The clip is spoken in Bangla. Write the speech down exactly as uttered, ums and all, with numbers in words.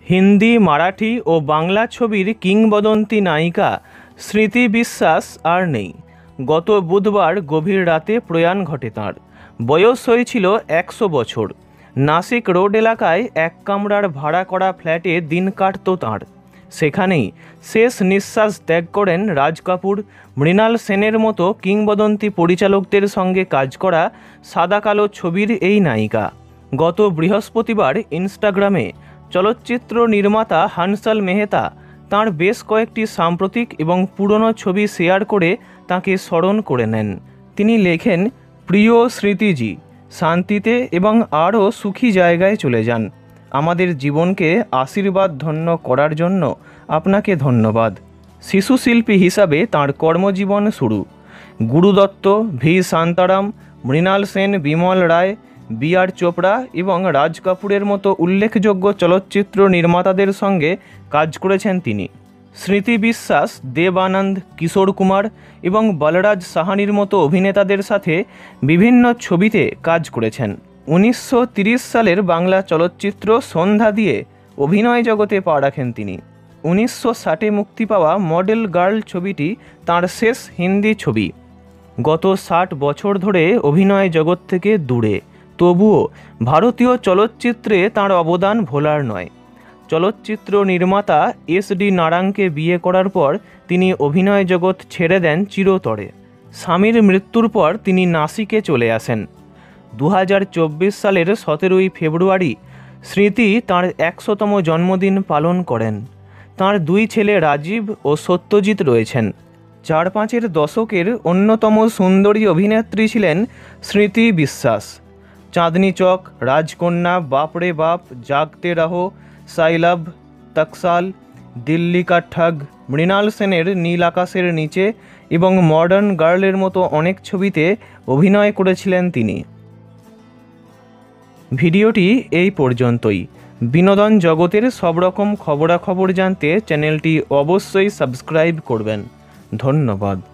হিন্দি, মারাঠি ও বাংলা ছবির কিংবদন্তি নায়িকা স্মৃতি বিশ্বাস আর নেই। গত বুধবার গভীর রাতে প্রয়াণ ঘটে তাঁর। বয়স হয়েছিল একশো বছর। নাসিক রোড এলাকায় এক কামরার ভাড়া করা ফ্ল্যাটে দিন কাটত তাঁর। সেখানেই শেষ নিঃশ্বাস ত্যাগ করেন রাজ কাপুর, মৃণাল সেনের মতো কিংবদন্তি পরিচালকদের সঙ্গে কাজ করা সাদা কালো ছবির এই নায়িকা। গত বৃহস্পতিবার ইনস্টাগ্রামে চলচ্চিত্র নির্মাতা হান্সাল মেহতা তাঁর বেশ কয়েকটি সাম্প্রতিক এবং পুরনো ছবি শেয়ার করে তাঁকে স্মরণ করে নেন। তিনি লেখেন, প্রিয় স্মৃতিজি, শান্তিতে এবং আরও সুখী জায়গায় চলে যান। আমাদের জীবনকে আশীর্বাদ ধন্য করার জন্য আপনাকে ধন্যবাদ। শিশু শিল্পী হিসাবে তাঁর কর্মজীবন শুরু। Guru Dutt, V Shantaram, Mrinal Sen, Bimal Roy, B R Chopra এবং রাজ কাপুরের মতো উল্লেখযোগ্য চলচ্চিত্র নির্মাতাদের সঙ্গে কাজ করেছেন তিনি। স্মৃতি বিশ্বাস দেব আনন্দ, কিশোর কুমার এবং বলরাজ সাহানির মতো অভিনেতাদের সাথে বিভিন্ন ছবিতে কাজ করেছেন। উনিশশো তিরিশ সালের বাংলা চলচ্চিত্র সন্ধ্যা দিয়ে অভিনয় জগতে পা রাখেন তিনি। উনিশশো ষাটে মুক্তি পাওয়া মডেল গার্ল ছবিটি তাঁর শেষ হিন্দি ছবি। গত ষাট বছর ধরে অভিনয় জগৎ থেকে দূরে, তবুও ভারতীয় চলচ্চিত্রে তাঁর অবদান ভোলার নয়। চলচ্চিত্র নির্মাতা এস ডি নারাঙ্গকে বিয়ে করার পর তিনি অভিনয় জগৎ ছেড়ে দেন চিরতরে। স্বামীর মৃত্যুর পর তিনি নাসিকে চলে আসেন। দু হাজার চব্বিশ সালের সতেরোই ফেব্রুয়ারি স্মৃতি তাঁর একশোতম জন্মদিন পালন করেন। তাঁর দুই ছেলে রাজীব ও সত্যজিৎ রয়েছেন। চার পাঁচের দশকের অন্যতম সুন্দরী অভিনেত্রী ছিলেন স্মৃতি বিশ্বাস। চাঁদনি চক, রাজকন্যা, বাপরে বাপ, জাগতে রহো, সাইলাব, তকসাল, দিল্লি কা ঠগ, মৃণাল সেনের নীল আকাশের নিচে এবং মডার্ন গার্লের মতো অনেক ছবিতে অভিনয় করেছিলেন তিনি। ভিডিওটি এই পর্যন্তই। বিনোদন জগতের সব রকম খবরাখবর জানতে চ্যানেলটি অবশ্যই সাবস্ক্রাইব করবেন। ধন্যবাদ।